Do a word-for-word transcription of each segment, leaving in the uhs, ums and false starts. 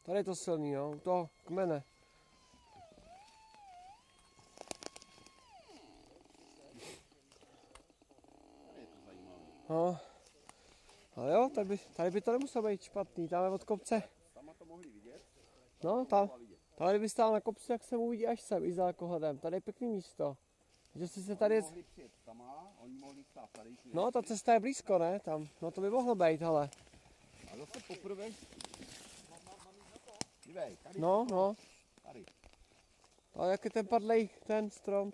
Tady je to silný, no, u toho kmene. No. Ale jo, tady by, tady by to nemuselo být špatný, tam je od kopce. Tam to mohli vidět? No, tam. Tady by stál na kopci, jak se mu uvidí až sem, i za kohodem. Tady je pěkný místo. Že si se tady... Mohli přijet tam, oni mohli stát tady. No, ta cesta je blízko, ne? Tam. No to by mohlo být, hele. A zase poprvé... Dívej, tady. No, no. Tady. Ale jak je ten padlej, ten strom?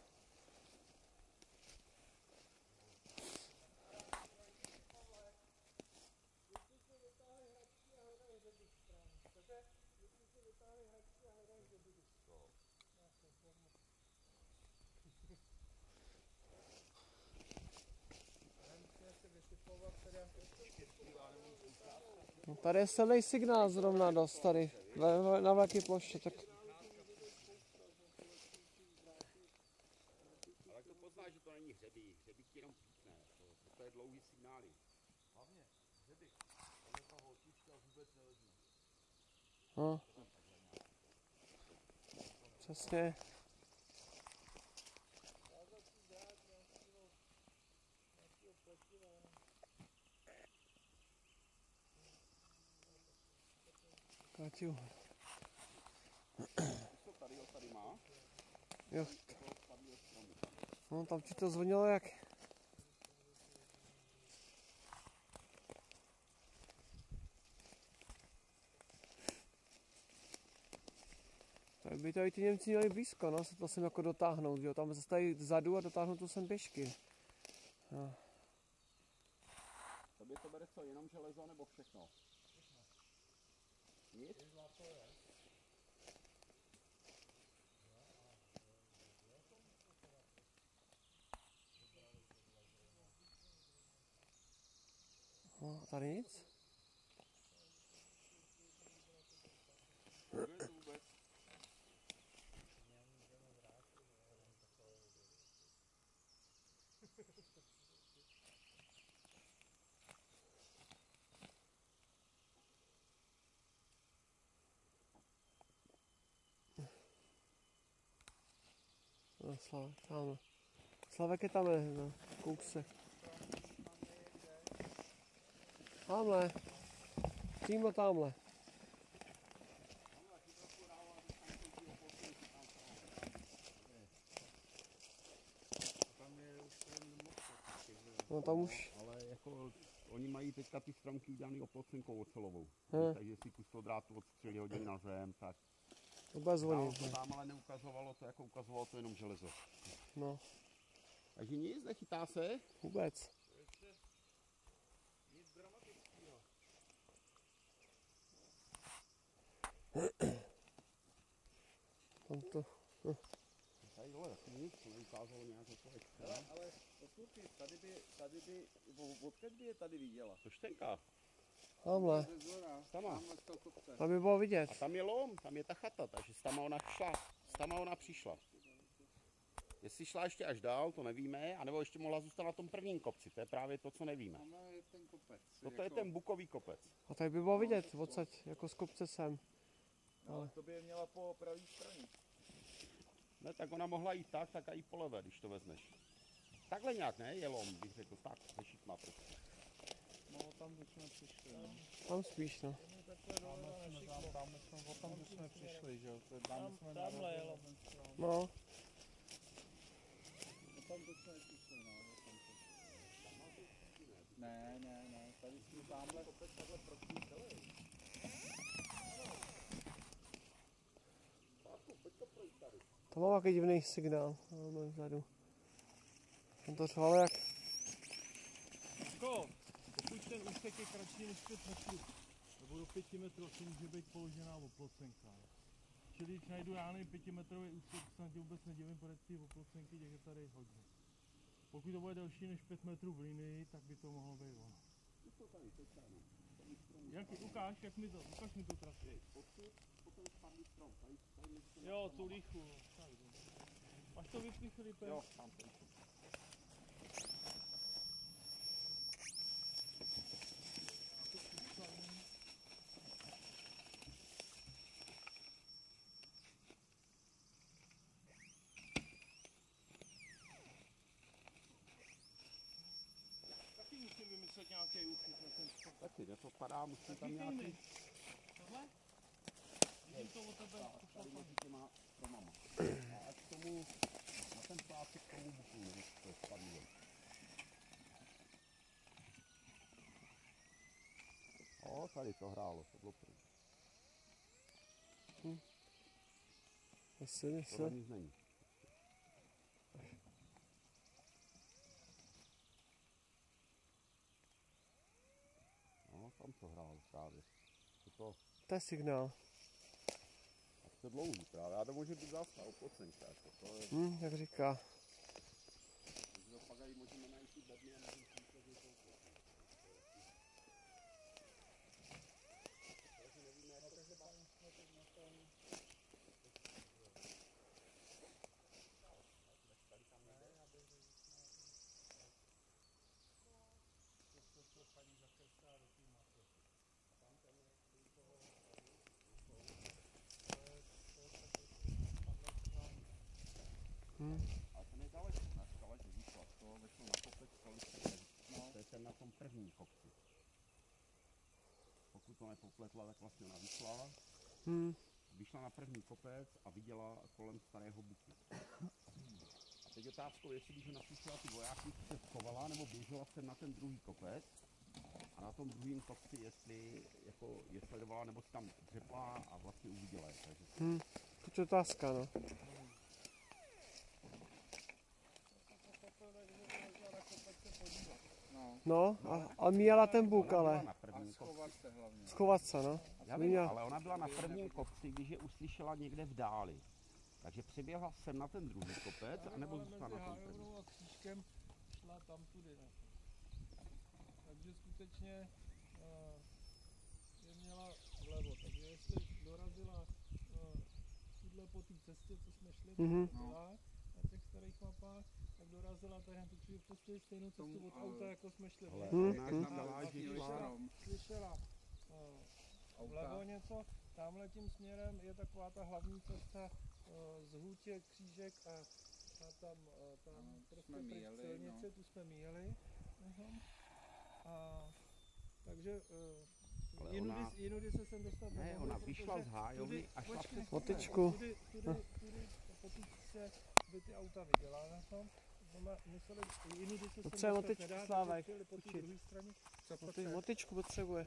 No, tady je silný signál zrovna dost tady, na velké ploše, tak... Ale to poznáš, že to není hřebík, hřebík ti jenom píkne, to, to je dlouhý signály. Hlavně hřebík, ale ta holčička vůbec nelezí. No. Přesně. Káťu. Co tady, jo, tady má? Jo. No, tam ti to zvonilo jak... Tak by to i ty Němci měli blízko, no, se to sem jako dotáhnout, jo, tam zase tady vzadu a dotáhnout to sem pěšky. No. Tobě to bere co, jenom železo nebo všechno? Nic? No, a tady nic? Vůbec. No, Slavek, tamhle. Slavek je tamhle, no, kousek. Tamhle. Přímo tamhle. No tam už. Ale jako oni mají teďka ty stromky udělaný oplocenkou ocelovou. He. Takže si kus toho drátu odstřelí hodně na zem, tak. To bude zvonit. To tam ale neukazovalo to, jako ukazovalo to jenom železo. No. Takže nic, nechytá se? Vůbec. Nic dramatického. Tam to... No. Tady dole taky nic, to neukázalo nějak to extra. Ale, ale poslouchej, tady by, tady by, odkud by je tady viděla? To štenka. Tamhle. Tam. Tam by bylo vidět. A tam je lom, tam je ta chata, takže tam ona šla, tam ona přišla. Jestli šla ještě až dál, to nevíme, anebo ještě mohla zůstat na tom prvním kopci, to je právě to, co nevíme. Tam je ten kopec. Toto je ten bukový kopec. A tady by bylo vidět odsaď, jako z kopce sem. No, ale to by je měla po pravý straně. Ne, tak ona mohla jít tak, tak a i po levé, když to vezneš. Takhle nějak, ne? Je lom, bych řekl, tak, řešit má prostě. No, tam už jsme přišli, no. Tam spíš, no. Tam jsme, tam, tam jsme, o tom, že jsme přišli, že jo. Tam jsme tamhle jelo. No. Tam to jsme přišli, no. Ne, ne, ne, tady jsme tamhle kopec takhle prostý celý. To má takový divný signál. Máme vzadu. Tam to řvalo jak... Jako, pokud ten úsek je kratší než pět metrů, nebo do pěti metrů, asi může být položená oplocenka. Čili když najdu já nevím pětimetrový úsek, se na tě vůbec nedivím, protože ty oplocenky těch je tady hodně. Pokud to bude delší než pět metrů v linii, tak by to mohlo být ono. Jak, ukáž, jak mi to, ukáž mi tu trasu. Jo, tu líchu. Až to vypni, Filipe. Jo, tam to. vypadá, musím tam Jaký nějaký... Tohle? Vidím to od tebe. Tady mezi těma stromama. A ať k tomu, na ten plácek k tomu buku, nebo to je spadlo. O, tady to hrálo, to bylo první. Asi, asi. Tohle nic není. No, tam to hrálo právě. To, to, To je signál. to je dlouhý právě. Já to může být zase opocenka. Jako to je, Hm, jak říká. takže to pak i můžeme najít ty bedny a můžeme si myslet, že to je opocenka. Takže nevíme, jak to třeba... Hm. Ale to nedaleko, na skale, že vyšla z toho, vešlo na kopec, kolik se ten, no. To je ten na tom prvním kopci. Pokud to nepopletla, tak vlastně ona vyšla, Hm. vyšla na první kopec a viděla kolem starého buku. A teď otázkou, jestli když napustila ty vojáky, se schovala, nebo běžela sem na ten druhý kopec a na tom druhém kopci, jestli jako je sledovala, nebo si tam dřepla a vlastně uviděla je. Takže Hm. To je otázka, no. No. No, a, a míjela ten buk, ona byla ale. na A prvním kopci. schovat se hlavně. Schovat se, no. Já vím, Míjela. ale ona byla na prvním kopci, když je uslyšela někde v dáli. Takže přiběhla sem na ten druhý kopec, anebo Ale zůstala mezi na tom prvním. Hájovnou a Křížkem šla tam tudy. Ne? Takže skutečně uh, je měla vlevo. Takže jestli dorazila uh, tuhle po té cestě, co jsme šli, Mhm. no. na těch starých mapách, tak dorazila tady, protože v podstatě stejnou cestu Tomu, od ale- auta, jako jsme šli. Ale Hm, ona hm. říkala, že Hlavní šla... strom. Slyšela uh, vlevo Auta. něco, tamhle tím směrem je taková ta hlavní cesta uh, z Hůtě, Křížek a, a tam, uh, tam Ano, tu prostě jsme pryč míjeli, silnici, no. tu jsme míjeli. Uh-huh. A takže Ale uh, jinudy, ona- jinudy se sem dostat Ne, nemohli, ona protože vyšla z hájovny tudy- a šla počkej, přes Motičku. Tudy, tudy, tudy, tudy, po té cestě by ty auta viděla na tom. Znamená, museli, jinudy se sem Potřebujeme dostat motičku, nedá, takže Slávek, přijeli po té učit. druhé straně. Co Moty, potřebuje? motičku potřebuje.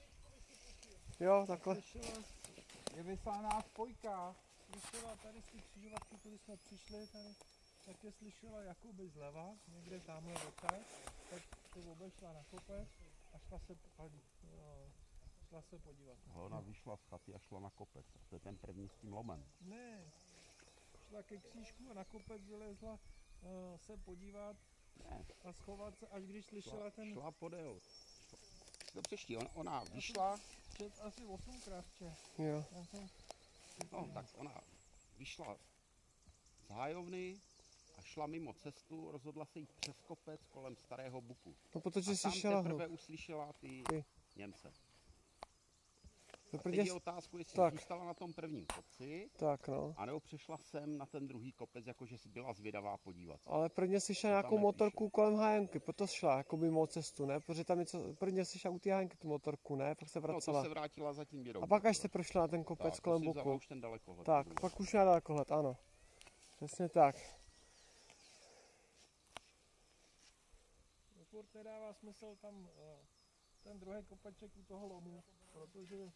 Jo, takhle. Slyšela, Je vysláná spojka. slyšela tady z té křižovatky, kudy jsme přišli, tady, tak je slyšela jakoby zleva, někde tamhle odtaď, tak to obešla na kopec a šla se, a, no, šla se podívat. Ale ona vyšla z chaty a šla na kopec. A to je ten první s tím lomem. Ne, šla ke křížku a na kopec vylezla uh, se podívat Ne. a schovat se, až když slyšela Šla, ten šla podél. To přeští, ona, ona vyšla, před asi osmkrát vče. Jo. Já jsem, no tak ona vyšla z hájovny a šla mimo cestu, rozhodla se jít přes kopec kolem starého buku. No protože A jsi tam šla teprve hluk. uslyšela ty Ty. Němce. No, A teď protože... je otázku, jestli Tak. zůstala na tom prvním kopci, Tak no. anebo přešla sem na ten druhý kopec, jakože si byla zvědavá podívat se. Ale prvně si šla To tam nějakou nepíše. motorku kolem hájenky, proto šla jako mimo cestu, ne? Protože tam něco, prvně si šla u té hájenky tu motorku, ne? Pak se No to vracela. se vrátila za tím dědou. A pak až se prošla na ten kopec tak, kolem to si vzala buku. už ten dalekohled. Tak, pak už měla dalekohled, ano. Přesně tak. furt nedává smysl tam uh, ten druhý kopeček u toho lomu, protože uh,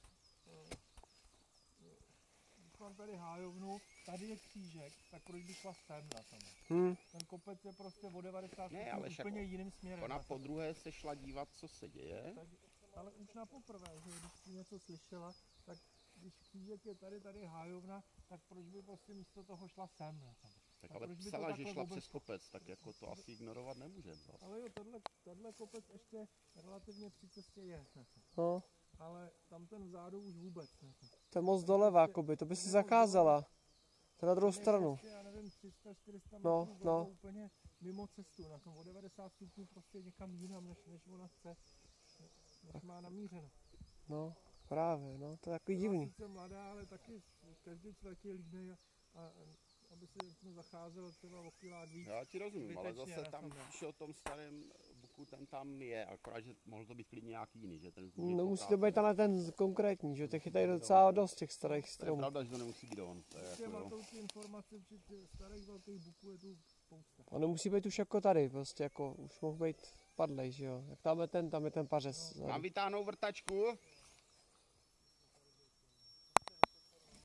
když mám tady hájovnu, tady je křížek, tak proč bych šla sem na tom? Hm, Ten kopec je prostě o devadesát Ne, stupňů ale však úplně jiným směrem. Ona na po tom. druhé se šla dívat, co se děje. Tak, ale už na poprvé, že když jsi něco slyšela, tak když křížek je tady, tady je hájovna, tak proč by prostě místo toho šla sem na tom? Tak A ale proč by to psala, že takhle šla vůbec- přes kopec, tak jako to asi ignorovat nemůžeme. zas. Ale jo, tenhle, tenhle kopec ještě relativně při cestě je. no. Ale tam ten vzadu už vůbec. To je moc doleva, jakoby, to by si zakázala. To je na druhou stranu. Ještě, já nevím, tři sta čtyři sta No, metrů no. vlevo úplně mimo cestu, na tom o devadesát stupňů prostě někam jinam, než, než ona chce, než má namířeno. No, právě, no, to je takový Byla divný. sice mladá, ale taky v každém čtvrtě líbnej a, a, aby se jsme zacházel třeba o kilák víc. Já ti rozumím, ale Zbytečně zase na tam tom, no. píše o tom starém buku buku, ten tam je, akorát, že mohl to být klidně nějaký jiný, že ten může No být musí to být pokácený. tenhle ten konkrétní, že jo, těch je tady docela dost těch starých To je stromů. pravda, že to nemusí být on. To je Ještě jako, jo. matoucí informace při těch starých velkých buků je tu spousta. A nemusí být už jako tady, prostě jako už mohl být padlej, že jo. Jak tam je ten, tam je ten pařez. Mám vytáhnout vrtačku?